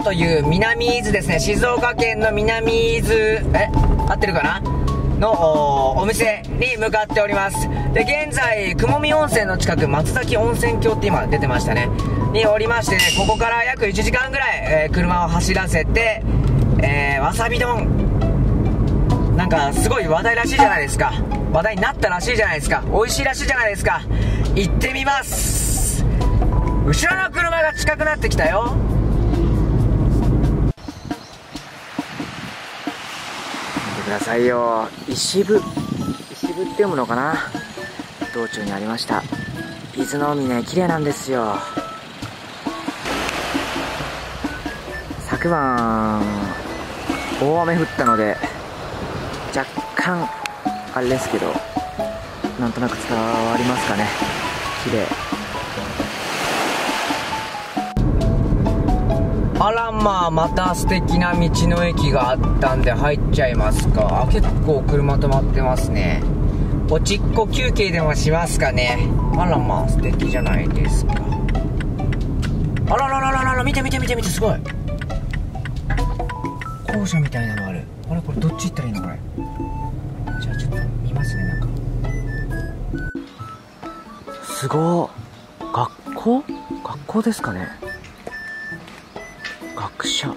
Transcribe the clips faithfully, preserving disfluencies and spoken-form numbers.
という南伊豆ですね、静岡県の南伊豆、え合ってるかなの お, お店に向かっております。で、現在雲見温泉の近く、松崎温泉郷って今出てましたねにおりましてね、ここから約いちじかんぐらい、えー、車を走らせて、えー、わさび丼、なんかすごい話題らしいじゃないですか、話題になったらしいじゃないですか、美味しいらしいじゃないですか。行ってみます。後ろの車が近くなってきたよ。見てくださいよ、石部石部って読むのかな、道中にありました。伊豆の海ね、綺麗なんですよ。昨晩大雨降ったので若干あれですけど、なんとなく伝わりますかね、綺麗。あら、まあまた素敵な道の駅があったんで入っちゃいますか。あ、結構車止まってますね。おちっこ休憩でもしますかね。あら、まあ素敵じゃないですか。あらららららら、見て見て見て見て、すごい校舎みたいなのある。あれ、これどっち行ったらいいのこれ。じゃあちょっと見ますね、なんかすごい。学校学校ですかね。学者、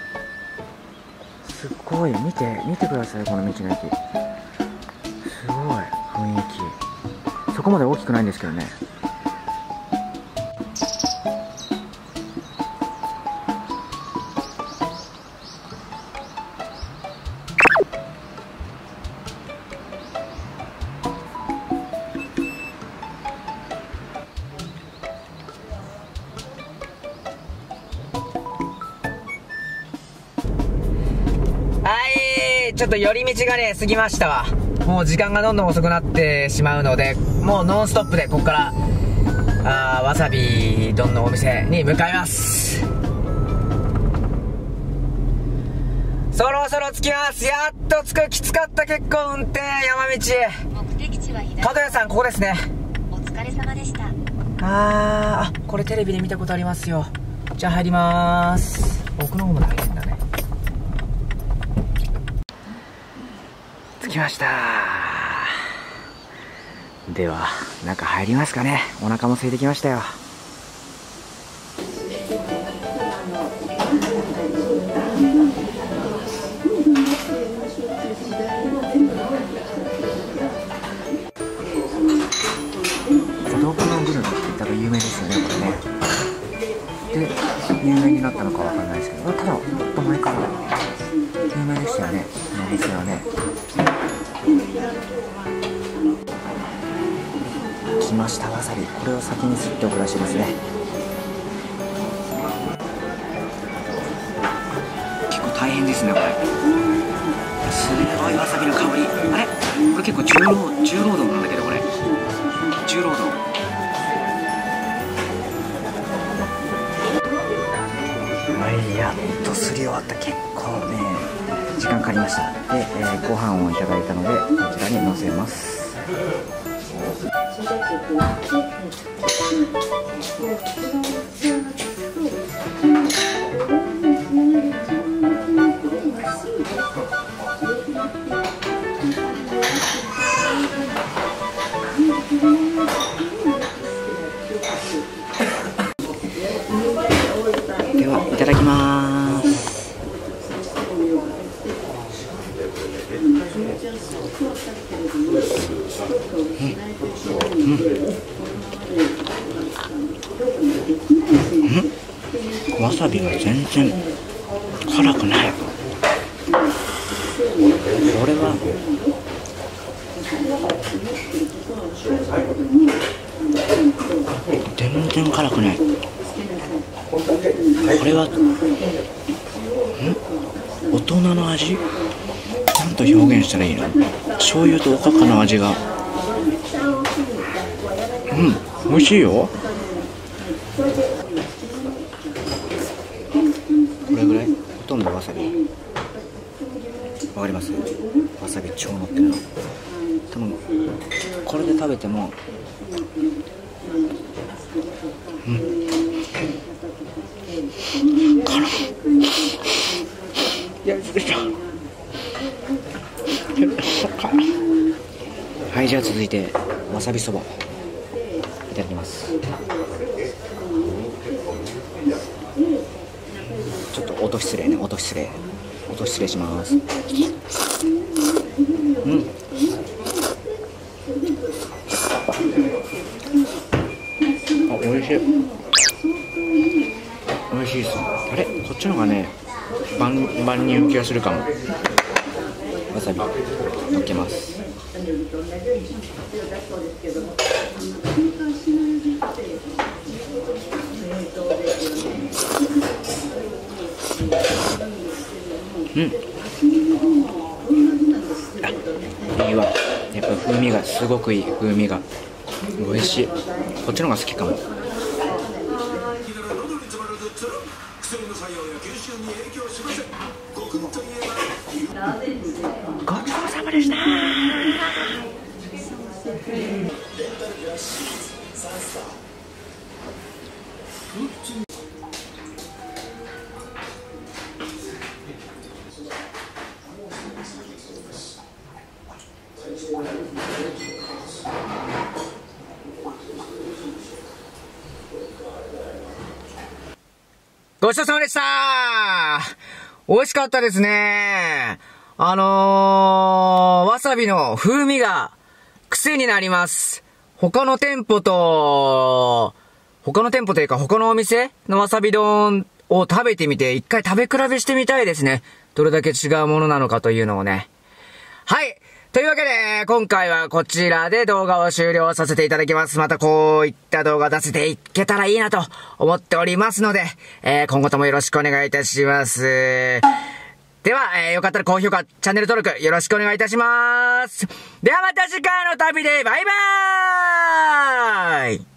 すごい。見て見てください、この道の駅、すごい雰囲気。そこまで大きくないんですけどね。ちょっと寄り道がね過ぎましたわ。もう時間がどんどん遅くなってしまうので、もうノンストップでここからあーわさび丼のお店に向かいます。そろそろ着きます。やっと着く。きつかった、結構運転山道。目的地は左。角谷さん、ここですね。お疲れ様でした。あーあ、これテレビで見たことありますよ。じゃあ入りまーす。奥の方まで入るんだね。着きました。では中入りますかね。お腹も空いてきましたよ。孤独のグルメって言ったら有名ですよね、これね。で有名になったのかわからないですけど、ただもっと前から有名でしたよね、このお店はね。来ました、わさび。これを先にすっておくらしいですね。結構大変ですね、これ。すごいわさびの香り。あれ、これ結構重労重労働なんだけど、これ重労働。はい、やっとすり終わった。結構ね時間かかりました。で、えー、ご飯をいただいたのでこちらに乗せます。ではいただきます。うん、わさびが全然辛くない。これは全然辛くない。これはん大人の味、なんと表現したらいいの。醤油とおかかの味が、うん、美味しいよ。これぐらい、ほとんどわさび。わかります？わさび超乗ってるの。多分これで食べても、うん、辛い。 はい、じゃあ続いてわさびそばいただきます。ちょっと音失礼ね、音失礼音失礼します。うん、あ、おいしい、おいしいです。あれ、こっちの方がね万万人受けがするかも。わさびのっけます。うん、あ、いいわ。やっぱ風味がすごくいい。風味が美味しい。こっちの方が好きかも。ごちそうさまでした。ごちそうさまでした。美味しかったですね。あのー、わさびの風味が癖になります。他の店舗と、他の店舗というか他のお店のわさび丼を食べてみて、一回食べ比べしてみたいですね。どれだけ違うものなのかというのをね。はい。というわけで、今回はこちらで動画を終了させていただきます。またこういった動画出せていけたらいいなと思っておりますので、えー、今後ともよろしくお願いいたします。では、えー、よかったら高評価、チャンネル登録よろしくお願いいたします。ではまた次回の旅でバイバーイ。